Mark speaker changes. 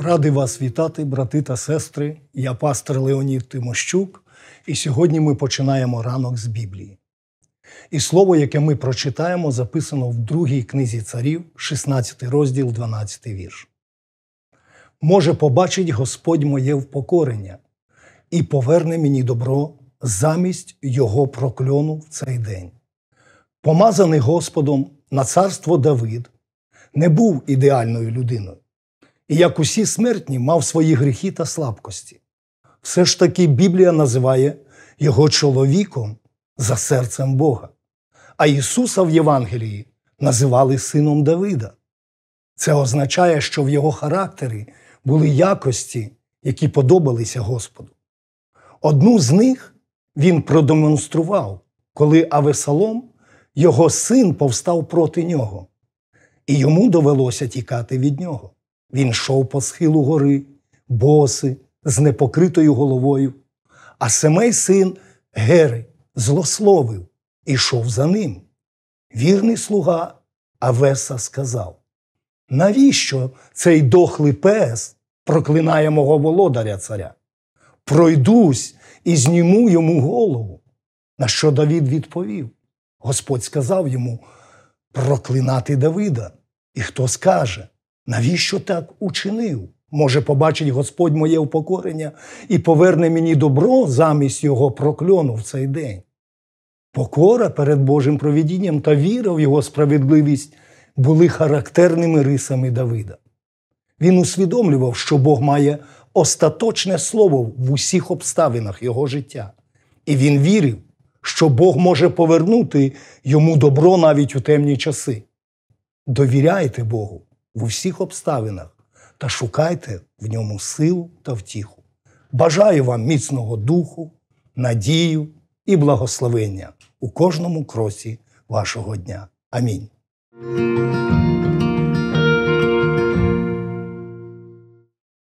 Speaker 1: Радий вас вітати, брати та сестри. Я пастор Леонід Тимощук, і сьогодні ми починаємо ранок з Біблії. І слово, яке ми прочитаємо, записано в 2 книзі царів, 16 розділ, 12 вірш. «Може побачить Господь моє впокорення і поверне мені добро замість його прокльону в цей день. Помазаний Господом на царство Давид не був ідеальною людиною. І, як усі смертні, мав свої гріхи та слабкості. Все ж таки Біблія називає його чоловіком за серцем Бога. А Ісуса в Євангелії називали сином Давида. Це означає, що в його характері були якості, які подобалися Господу. Одну з них він продемонстрував, коли Авесалом, його син, повстав проти нього. І йому довелося тікати від нього. Він йшов по схилу гори, босий, з непокритою головою. А Семей, син Гери, злословив і йшов за ним. Вірний слуга Авеса сказав: «Навіщо цей дохлий пес проклинає мого володаря царя? Пройдусь і зніму йому голову». На що Давид відповів: Господь сказав йому проклинати Давида. І хто скаже: навіщо так учинив? Може побачить Господь моє упокорення і поверне мені добро замість його прокльону в цей день. Покора перед Божим провидінням та віра в його справедливість були характерними рисами Давида. Він усвідомлював, що Бог має остаточне слово в усіх обставинах його життя. І він вірив, що Бог може повернути йому добро навіть у темні часи. Довіряйте Богу в усіх обставинах та шукайте в ньому силу та втіху. Бажаю вам міцного духу, надію і благословення у кожному кроці вашого дня. Амінь.